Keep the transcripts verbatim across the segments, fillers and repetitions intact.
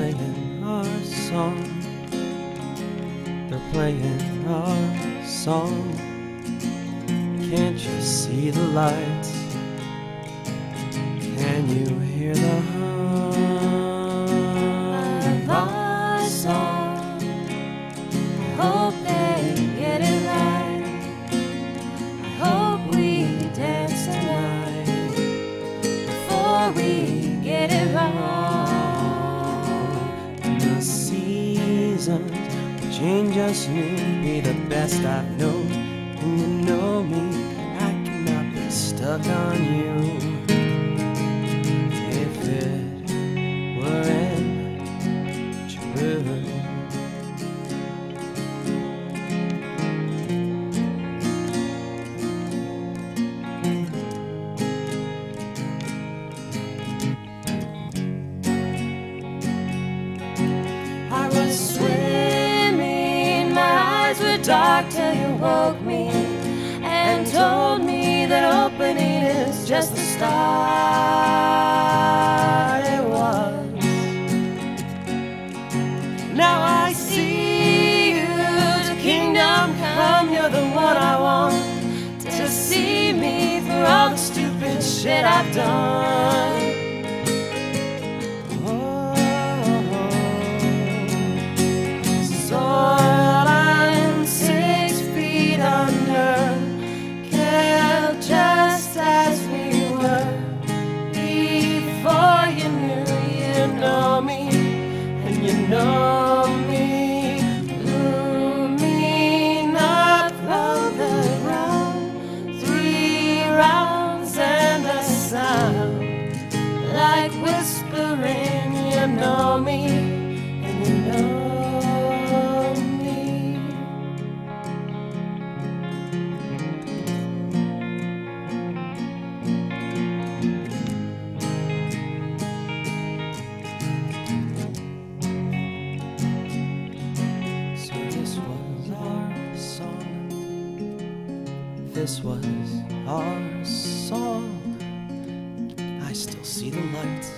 playing our song. They're playing our song. Can't you see the lights? Can you hear the hum of our song? I hope they get it right. I hope we dance tonight before we get it right. And the seasons change us new, be the best I've known. And you know me, I cannot be stuck on you. If it weren't true, I was swimming, my eyes were dark till you woke me and told me that opening is just the start. It was. now I see you, to kingdom come, you're the one I want To see me through all the stupid shit I've done. Soil and six feet under, Kept just as we were before you knew you know me. and you know me. Looming up from the ground, three rounds and a sound, like whispering, you know me, and you know me. So this was our song. This was our song. I still see the lights.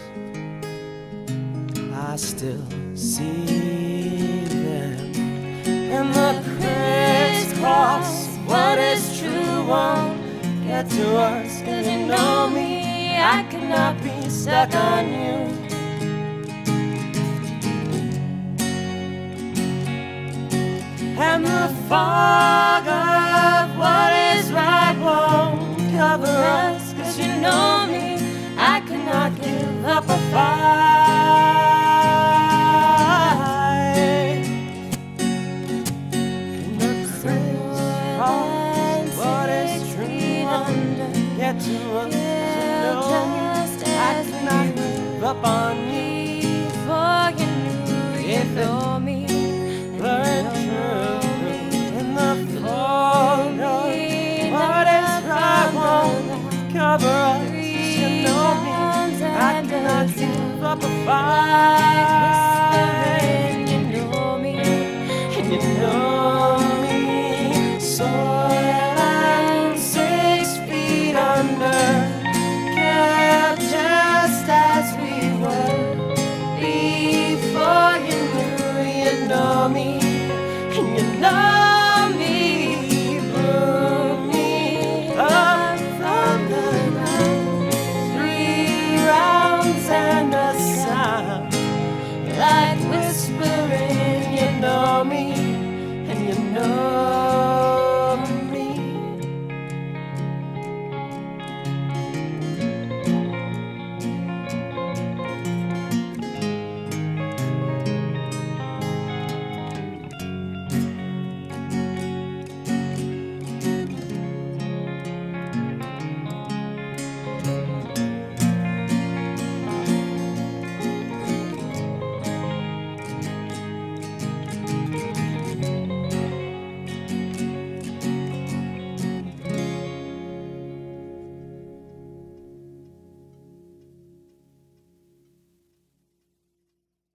I still see them. And the crisscross, what is true won't get to us. Cause you know me, I cannot be stuck on you. And the fog of what is right won't cover us. Cause you know me, I cannot give up a fight. And the crisscross, what is true won't get to us. You know me, I cannot give up on you. Before you knew you If it know me, weren't true, in the fog of what is right won't cover us. You know me, I cannot give up a fight. you know me, And you know me, soil and six feet under, kept just as we were before you knew you know me, and you know